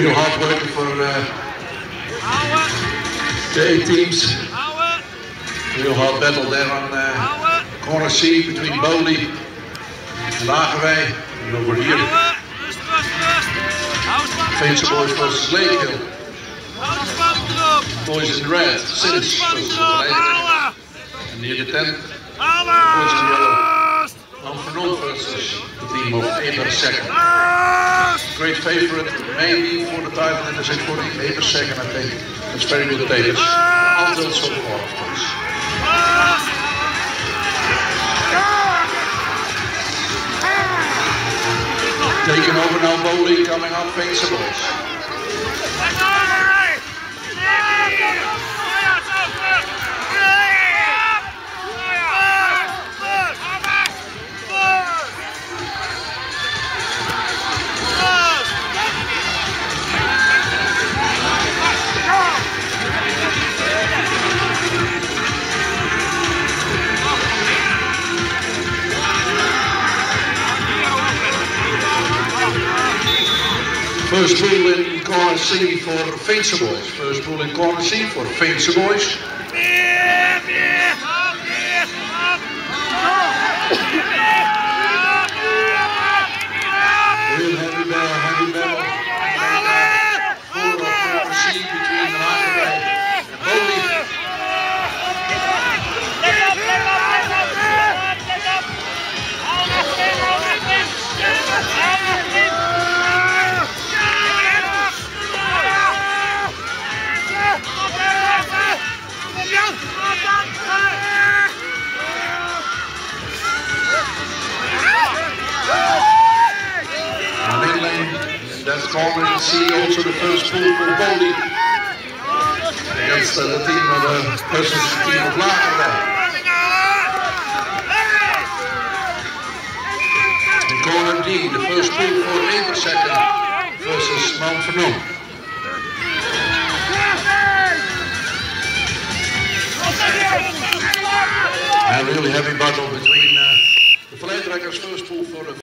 real hard work for the 8 teams. Real hard battle there on corner C between Bowley and Lagerwey. And over here, Veense Boys versus Lakehill. Boys in red, Siddis versus Verleden. And near the 10, boys in yellow. Manvernon versus the team of Eber second. Great favorite, maybe for the title in the 640. Eber second, I think. It's very good papers. Until so far, of course. Taking over now, Bowley coming up, Veense Boys. First pool in corner C for Veense Boys. First pool in corner C for Veense Boys. Real heavy battle. Full of corner C between Lagerwey and Bowley. That's corner in C, also the first pool for Bowley against the team of versus the team of Lagerwey. In corner D, the first pool for Eber second versus Manvernon. A really heavy battle between the Verleden first pool for the